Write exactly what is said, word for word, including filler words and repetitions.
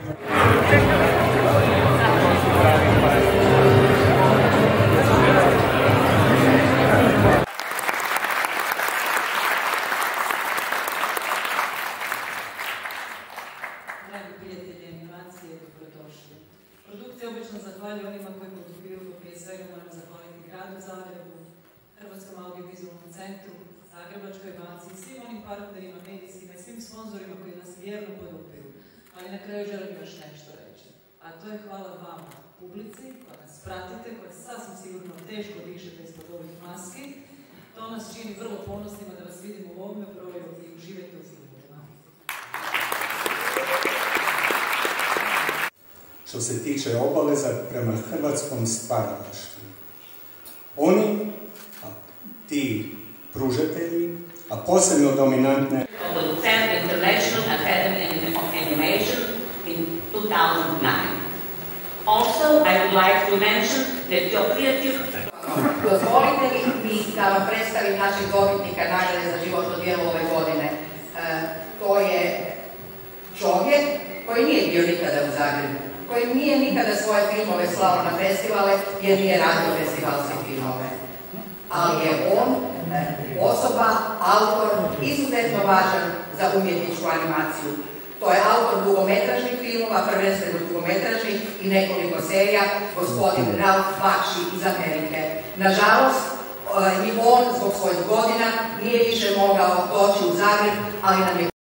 Prijatelji animacije, dobrodošli. Produkcija obično zahvaljuju onima koji podupiraju, prije svega moram zahvaliti gradu Zagrebu, Hrvatskom audiovizualnom centru, Zagrebačkoj banci i svim onim partnerima, medijskima i svim sponzorima koji nas vjerno podupiru. Ali na kraju želim još nešto reći. A to je hvala vama, publici, koja nas pratite, koja sasvim sigurno teško dišete ispod ovih maski. To nas čini vrlo ponosnima da vas vidimo u ovome broju i uživajte u filmovima. Što se tiče obaveza prema hrvatskom stvaralaštvu. Oni, a ti pružatelji, a posebno dominantne International Academy of Animation in two thousand nine. Also, I would like to mention that your creative... Dozvolite mi da vam predstavim našeg dobitnika nagrade za životno djelo ove godine. E, to je čovjek koji nije bio nikada u Zagrebu, koji nije nikada svoje filmove slao na festivale jer nije radio festivalske filmove. Ali je on osoba, autor, izuzetno važan za umjetničku animaciju. To je autor dugometražnih filmova, prvenstveno dugometražnih i nekoliko serija, gospodin Ralph Bakshi iz Amerike. Nažalost, i on zbog svojih godina nije više mogao doći u Zagreb, ali nam je